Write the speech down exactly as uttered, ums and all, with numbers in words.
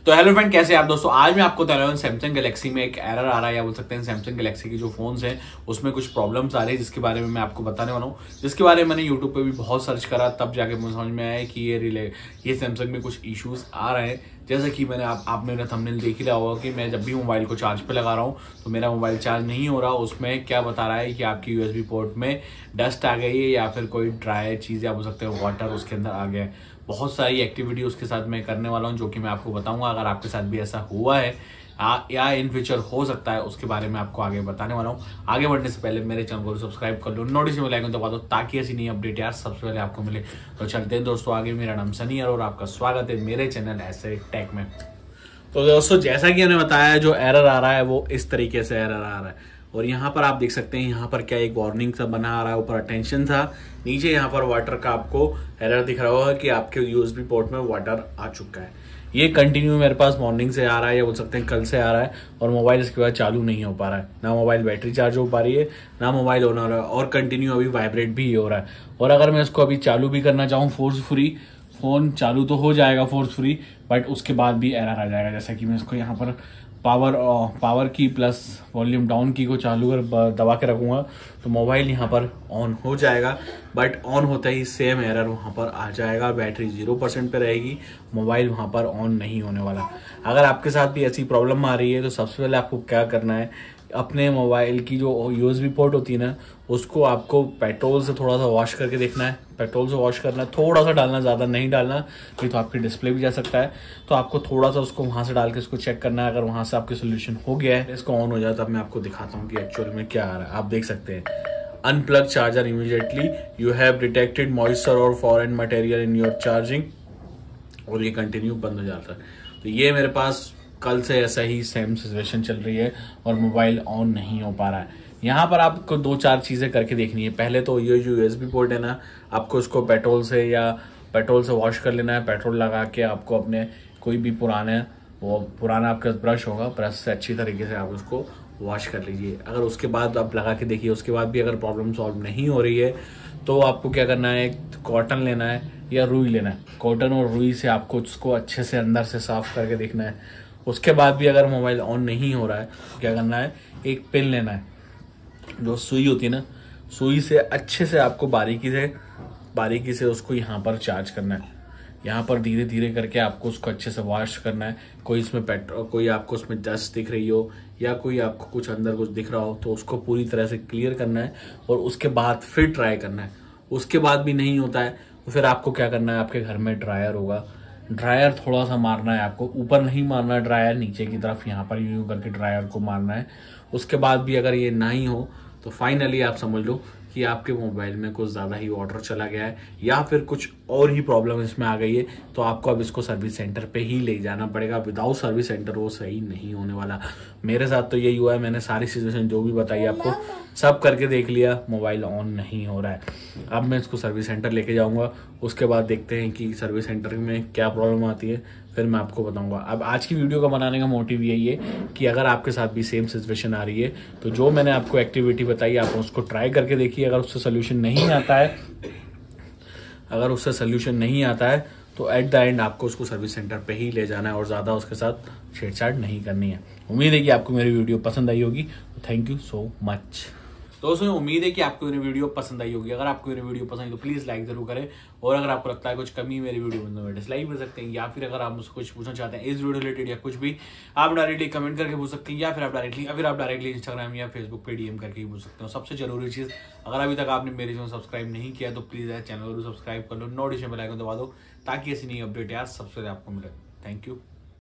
तो hello friend, कैसे आप दोस्तों। आज मैं आपको बता रहा हूँ सैमसंग गैलेक्सी में एक एरर आ रहा है, या बोल सकते हैं सैमसंग गैलेक्सी की जो फोन्स हैं उसमें कुछ प्रॉब्लम्स आ रही है, जिसके बारे में मैं आपको बताने वाला हूँ। जिसके बारे में मैंने यूट्यूब पे भी बहुत सर्च करा, तब जाके मुझे समझ में आया कि ये रिले ये सैमसंग में कुछ इश्यूज आ रहे हैं। जैसे कि मैंने आप आप मेरा थंबनेल देख ही रहा होगा कि मैं जब भी मोबाइल को चार्ज पे लगा रहा हूँ तो मेरा मोबाइल चार्ज नहीं हो रहा। उसमें क्या बता रहा है कि आपकी यूएसबी पोर्ट में डस्ट आ गई है, या फिर कोई ड्राई चीज़, या बोल सकते हैं वाटर उसके अंदर आ गया है। बहुत सारी एक्टिविटी उसके साथ मैं करने वाला हूँ, जो कि मैं आपको बताऊंगा। अगर आपके साथ भी ऐसा हुआ है आ, या इन फ्यूचर हो सकता है, उसके बारे में आपको आगे बताने वाला हूँ। आगे बढ़ने से पहले मेरे चैनल को सब्सक्राइब कर लो, नोटिफिकेशन बेल आइकन दबा दो, ताकि ऐसी नई अपडेट यार सबसे पहले आपको मिले। तो चलते हैं दोस्तों आगे। मेरा नाम सनी है और आपका स्वागत है मेरे चैनल ऐसे टेक में। तो दोस्तों, जैसा कि मैंने बताया, जो एरर आ रहा है वो इस तरीके से एरर आ रहा है। और यहाँ पर आप देख सकते हैं, यहाँ पर क्या एक वार्निंग सा बना आ रहा है, ऊपर अटेंशन था, नीचे यहाँ पर वाटर का आपको एरर दिख रहा होगा कि आपके यूएसबी पोर्ट में वाटर आ चुका है। ये कंटिन्यू मेरे पास मॉर्निंग से आ रहा है, या बोल सकते हैं कल से आ रहा है, और मोबाइल इसके बाद चालू नहीं हो पा रहा है। ना मोबाइल बैटरी चार्ज हो पा रही है, ना मोबाइल ऑन हो रहा है, और कंटिन्यू अभी वाइब्रेट भी हो रहा है। और अगर मैं इसको अभी चालू भी करना चाहूँ फोर्स फ्री, फोन चालू तो हो जाएगा फोर्स फ्री, बट उसके बाद भी एरर आ जाएगा। जैसा कि मैं इसको यहाँ पर पावर पावर की प्लस वॉल्यूम डाउन की को चालू कर दबा के रखूँगा तो मोबाइल यहाँ पर ऑन हो जाएगा, बट ऑन होते ही सेम एरर वहाँ पर आ जाएगा। बैटरी जीरो परसेंट पे रहेगी, मोबाइल वहाँ पर ऑन नहीं होने वाला। अगर आपके साथ भी ऐसी प्रॉब्लम आ रही है तो सबसे पहले आपको क्या करना है, अपने मोबाइल की जो यूएसबी पोर्ट होती है ना, उसको आपको पेट्रोल से थोड़ा सा वॉश करके देखना है। पेट्रोल से वॉश करना है, थोड़ा सा डालना, ज़्यादा नहीं डालना, नहीं तो आपकी डिस्प्ले भी जा सकता है। तो आपको थोड़ा सा उसको वहाँ से डाल के इसको चेक करना है। अगर वहाँ से आपके सोल्यूशन हो गया है, इसको ऑन हो जाए, तब मैं आपको दिखाता हूँ कि एक्चुअल में क्या आ रहा है। आप देख सकते हैं, unplug charger immediately, you have detected moisture और foreign material in your charging, और ये कंटिन्यू बंद हो जाता है। तो ये मेरे पास कल से ऐसा ही सेम सिचुएशन चल रही है और मोबाइल ऑन नहीं हो पा रहा है। यहाँ पर आपको दो चार चीज़ें करके देखनी है। पहले तो ये जो यूएसबी पोर्ट है ना, आपको इसको पेट्रोल से या पेट्रोल से वॉश कर लेना है। पेट्रोल लगा के आपको अपने कोई भी पुराने वो पुराना आपका ब्रश होगा, ब्रश से अच्छी तरीके से आप उसको वॉश कर लीजिए। अगर उसके बाद आप लगा के देखिए, उसके बाद भी अगर प्रॉब्लम सॉल्व नहीं हो रही है तो आपको क्या करना है, कॉटन लेना है या रुई लेना है। कॉटन और रुई से आपको उसको अच्छे से अंदर से साफ करके देखना है। उसके बाद भी अगर मोबाइल ऑन नहीं हो रहा है तो क्या करना है, एक पिन लेना है, जो सुई होती है ना, सुई से अच्छे से आपको बारीकी से बारीकी से उसको यहाँ पर चार्ज करना है। यहाँ पर धीरे धीरे करके आपको उसको अच्छे से वॉश करना है। कोई इसमें पेट्रोल, कोई आपको उसमें डस्ट दिख रही हो, या कोई आपको कुछ अंदर कुछ दिख रहा हो, तो उसको पूरी तरह से क्लियर करना है, और उसके बाद फिर ट्राई करना है। उसके बाद भी नहीं होता है तो फिर आपको क्या करना है, आपके घर में ड्रायर होगा, ड्रायर थोड़ा सा मारना है आपको, ऊपर नहीं मारना है ड्रायर, नीचे की तरफ यहाँ पर यूं करके ड्रायर को मारना है। उसके बाद भी अगर ये नहीं हो तो फाइनली आप समझ लो कि आपके मोबाइल में कुछ ज़्यादा ही वाटर चला गया है, या फिर कुछ और ही प्रॉब्लम इसमें आ गई है। तो आपको अब इसको सर्विस सेंटर पे ही ले जाना पड़ेगा। विदाउट सर्विस सेंटर वो सही नहीं होने वाला। मेरे साथ तो यही हुआ है। मैंने सारी सिचुएशन जो भी बताई आपको सब करके देख लिया, मोबाइल ऑन नहीं हो रहा है। अब मैं इसको सर्विस सेंटर लेके जाऊंगा, उसके बाद देखते हैं कि सर्विस सेंटर में क्या प्रॉब्लम आती है, फिर मैं आपको बताऊंगा। अब आज की वीडियो का बनाने का मोटिव यही है कि अगर आपके साथ भी सेम सिचुएशन आ रही है तो जो मैंने आपको एक्टिविटी बताई आप उसको ट्राई करके देखिए। अगर उससे सोल्यूशन नहीं आता है अगर उससे सोल्यूशन नहीं आता है तो एट द एंड आपको उसको सर्विस सेंटर पे ही ले जाना है, और ज़्यादा उसके साथ छेड़छाड़ नहीं करनी है। उम्मीद है कि आपको मेरी वीडियो पसंद आई होगी। थैंक यू सो मच दोस्तों, उम्मीद है कि आपको मेरी वीडियो पसंद आई होगी। अगर आपको मेरी वीडियो पसंद आई तो प्लीज़ लाइक जरूर करें, और अगर आपको लगता है कुछ कमी मेरी वीडियो में डिसलाइक कर सकते हैं, या फिर अगर आप मुझसे कुछ पूछना चाहते हैं इस वीडियो रिलेटेड या कुछ भी, आप डायरेक्टली कमेंट करके पूछ सकते हैं, या फिर आप डायरेक्टली या फिर आप डायरेक्टली इंस्टाग्राम या फेसबुक पे डीएम करके पूछ सकते हो। सबसे जरूरी चीज़, अगर अभी तक आपने मेरे चैनल सब्सक्राइब नहीं किया तो प्लीज़ चैनल को सब्सक्राइब कर लो, नोटिफिकेशन बेल आइकन दबा दो, ताकि ऐसी नई अपडेट यार सबसे पहले आपको मिले। Thank you.